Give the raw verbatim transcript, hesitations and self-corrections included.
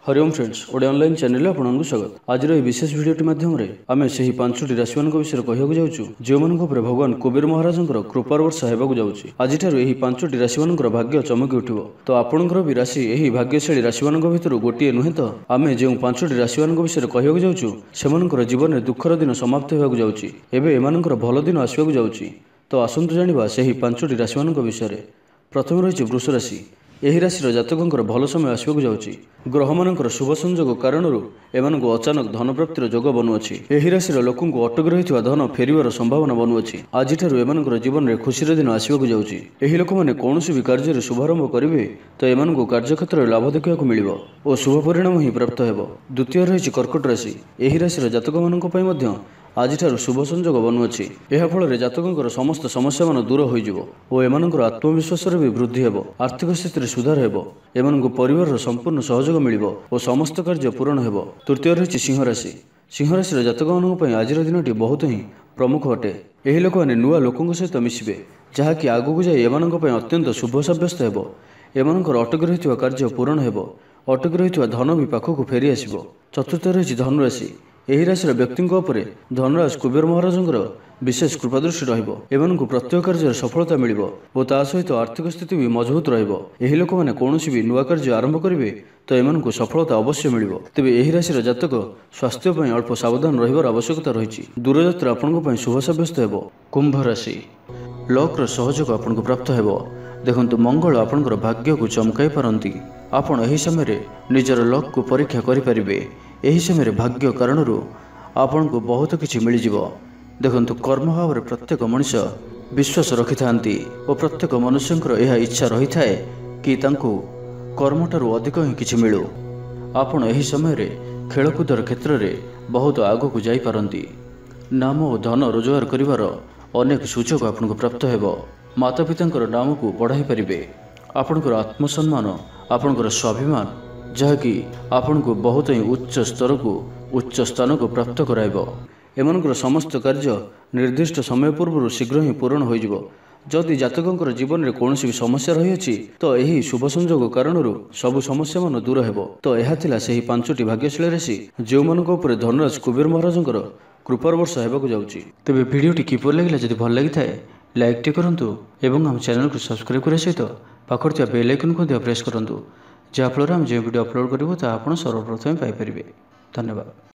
Hariom friends ओडे online channel आपको स्वागत। आज विशेष भिडियोटी माध्यम आम से पांचटी राशि मान विषय कहूँ जाऊँ जो मान भगवान कुबेर महाराज कृपार वर्षा होगा जाऊँगी। आज पांचटी राशि मान भाग्य चमकी उठिब। तो आपणकर भी राशि यही भाग्यशाली राशि मान भर गोटे नुहे तो आम जो पांचटी राशि मान विषय कहूँ जाऊँ से जीवन में दुखर दिन समाप्त होगा जाऊँगी। एवं एम भल दिन आसवाक जाऊँगी। तो आसतु जाना से पांचटी राशि मान विषय। प्रथम रही वृष राशि। यही राशि जातकों भल समय आसवाक जाऊँगी। ग्रह मान शुभ संजोग कारण एम अचानक धन प्राप्तिर जोग बनुअछि। एही राशि लोकों अटक रही धन फेरिवार संभावना बनुअछि। आज एम जीवन में खुशी दिन आसवाक जाऊँगी। एही लोक मैंने कौन भी कार्य शुभारंभ करेंगे तो एम कार्यक्षेत्र में लाभ देखा मिलिब और शुभ परिणाम ही प्राप्त हो। द्वितीय रही कर्कट राशि। यही राशि जातक मान आज शुभ संजोग बनुअछि। यह फल जातकों समस्त समस्या मान दूर हो एम आत्मविश्वास भी वृद्धि हेब। आर्थिक स्थिति सुधार हेब। एम परिवार संपूर्ण सहयोग मिलिब और समस्त कार्य पूरण हेब। तृतीय रही सिंह राशि। सिंह राशि जातक मान आज दिनटी बहुत ही प्रमुख अटे। यही लोक मैंने नुआ लोकों सहित मिसबे जहाँकि आगक जाए एम अत्यंत शुभ सब्यस्त हेब। एम अटक रही कार्य पूरण हेब। अटक रही धन भी पाखक फेरी आसब। चतुर्थ रही धनुराशि। यही राशि व्यक्ति धनराज कुबेर महाराज विशेष कृपा दृष्टि रही प्रत्येक कार्य सफलता मिल और ता सहित आर्थिक स्थिति भी मजबूत रही लोक मैंने कौन भी नुआ कार्य आरंभ करेंगे तो एम सफलता अवश्य मिल। तेज यही राशि जातक स्वास्थ्य अल्प सावधान रही आवश्यकता रही। दूरयात्रा आपण शुभ सब्यस्त हो। कुंभ राशि। लक्र सहयोग आपको प्राप्त हो। देखु मंगल आपणकर भाग्य को चमकाई पारती। आपण एही समय निजर लक को परीक्षा करें। यही समय भाग्य कारण आपण को बहुत किसी मिल जाव। देखु कर्म भाव में प्रत्येक मनुष्य विश्वास रखि था और प्रत्येक मनुष्य यह इच्छा रही था कि कर्म ठारू अधिक ही किसी मिलू। आपण एही समय खेलकूदर क्षेत्र में बहुत आगक जापारती। नाम और धन रोजगार करिवार अनेक सुजोग आपको प्राप्त हो। माता पिता नाम को बढ़ाई पारे। आपणकर आत्मसम्मान आपणकर स्वाभिमान जहाँकि आपण को बहुत ही उच्च स्तर को उच्च स्थान को प्राप्त कराइब। एमनकर समस्त कार्य निर्दिष्ट समय पूर्व शीघ्र ही पूर्ण हो। जदि जातकों जीवन में कौन भी समस्या रही तो यही शुभ संजोग कारण सबु समस्या मान दूर हो। तो यह थिला से पांचटी भाग्यशाली राशि जो मान धनराज कुबेर महाराज कृपार वर्षा होगा जाऊँगी। तेज भिडियोटी किपर लगे जब भल लगी था लाइक टे करूँ और आम चैनल को सब्सक्राइब करने सहित पाखर बेल आइकन को प्रेस करूँ जहाँफल आम जो वीडियो अपलोड करूँ तो आप सर्वप्रथम पाइपर। धन्यवाद।